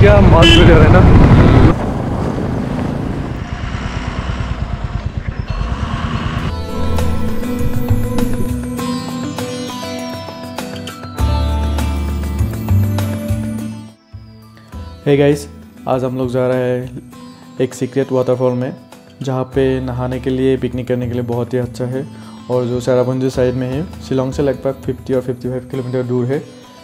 क्या मस्त जगह है ना। हे गाइस, आज हम लोग जा रहे हैं एक सीक्रेट वाटरफॉल में, जहाँ पे नहाने के लिए, पिकनिक करने के लिए बहुत ही अच्छा है और जो चेरापुंजी साइड में है। शिलोंग से लगभग 50 और 55 किलोमीटर दूर है।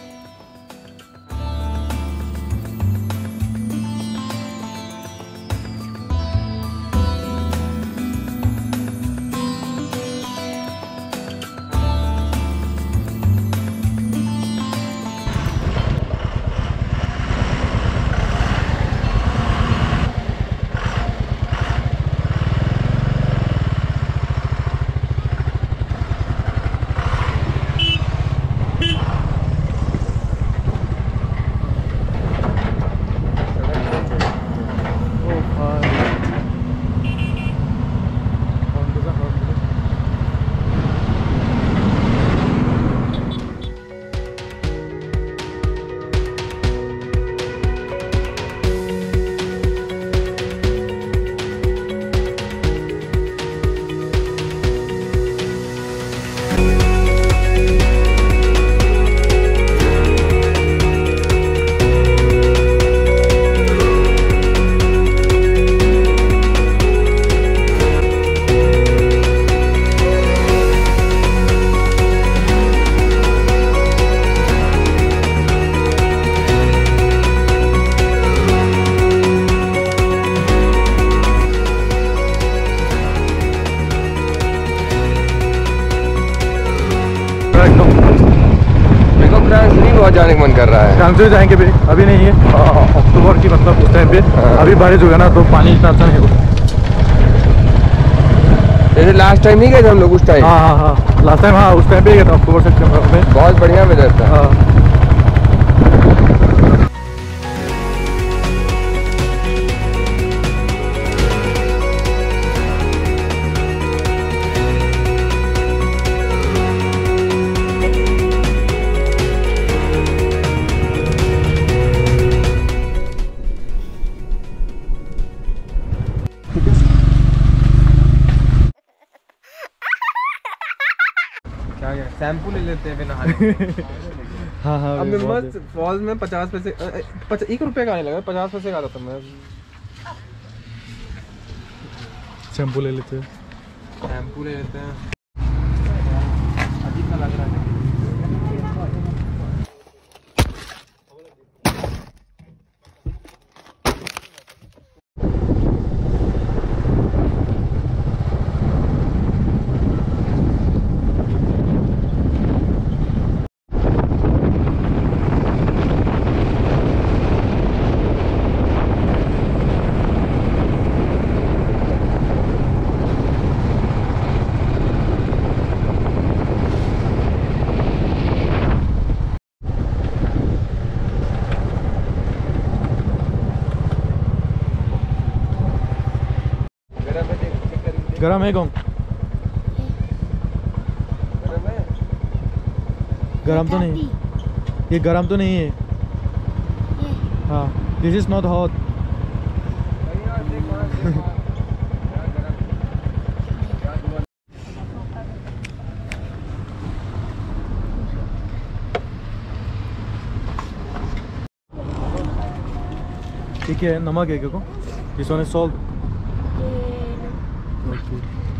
मेरे को बहुत जाने का मन कर रहा है। फ्रांस जाएंगे भी, अभी नहीं है, अक्टूबर की मतलब उस टाइम पे। अभी बारिश होगा ना तो पानी इतना अच्छा नहीं होगा। जैसे लास्ट टाइम नहीं गए थे हम लोग उस टाइम। हाँ, लास्ट टाइम हाँ उस टाइम पे गए थे, अक्टूबर सितंबर में। बहुत बढ़िया वेदर था। हाँ। शैम्पू ले लेते हैं बिना नहाने। हाँ अब मस्त फॉल्स में 50 पैसे 1 रुपये का आने लगा, 50 पैसे का आता था। मैं शैम्पू ले लेते हैं। शैम्पू ले लेते हैं। अजीब सा लग रहा है। गरम है कौन? गरम तो नहीं, ये गरम तो नहीं है। हाँ, दिस इज नॉट हॉट। ठीक है, नमक है क्या? This one is salt. Okay.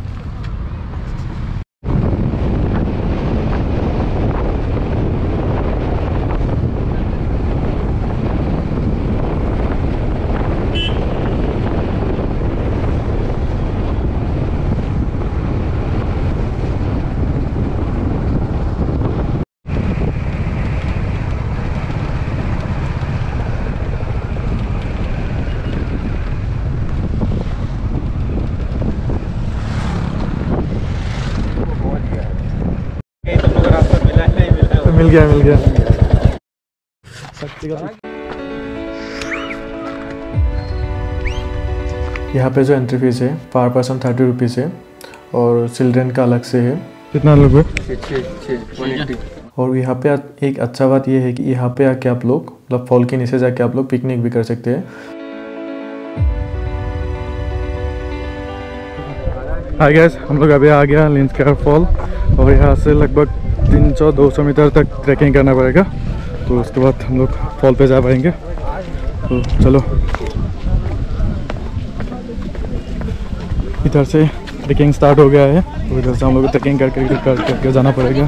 मिल गया शक्ति का। यहाँ पे जो एंट्री फीस है पर पर्सन 30 रुपीज़ है और चिल्ड्रेन का अलग से है। कितना लोग है? और यहाँ पे एक अच्छा बात ये है कि यहाँ पे आके आप लोग मतलब फॉल के नीचे जाके आप लोग पिकनिक भी कर सकते हैं। हाय गाइस, हम लोग अभी आ गया लिंस्कार फॉल और यहाँ से लगभग 300-200 मीटर तक ट्रैकिंग करना पड़ेगा, तो उसके बाद हम लोग फॉल पे जा पाएंगे। तो चलो, इधर से ट्रैकिंग स्टार्ट हो गया है, तो इधर से हम लोग ट्रैकिंग करके जाना पड़ेगा।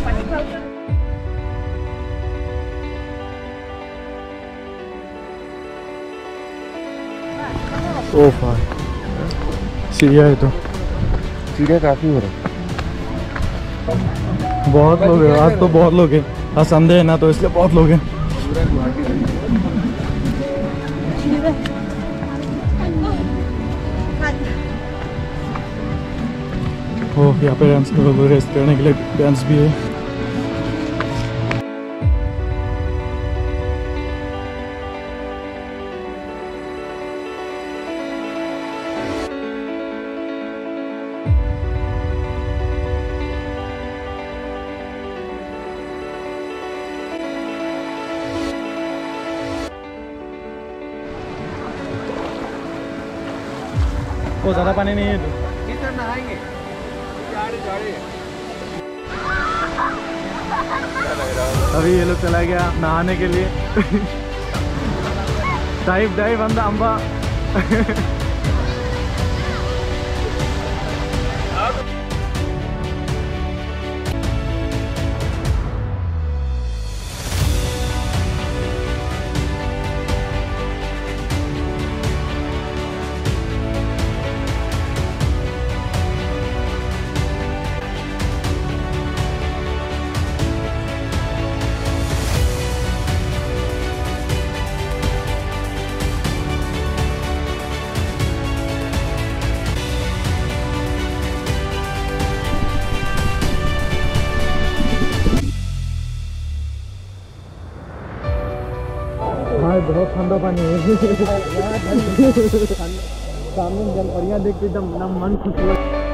ओह भाई, सीढ़ियाँ है, तो सीढ़ियाँ काफ़ी हो रहा है। बहुत लोग हैं आज, तो बहुत लोग हैं। आज संडे है ना, तो इसलिए बहुत लोग हैं। ओह, यहाँ पे रेस्ट करने के लिए बेंच भी है। वो ज़्यादा पानी नहीं है, तो इधर नहाएंगे। अभी ये लोग चला गया नहाने के लिए। डाइव अंदा अम्बा। भाई बहुत ठंडा पानी है। सामने जल परियां देख के एकदम मन खुश हुआ।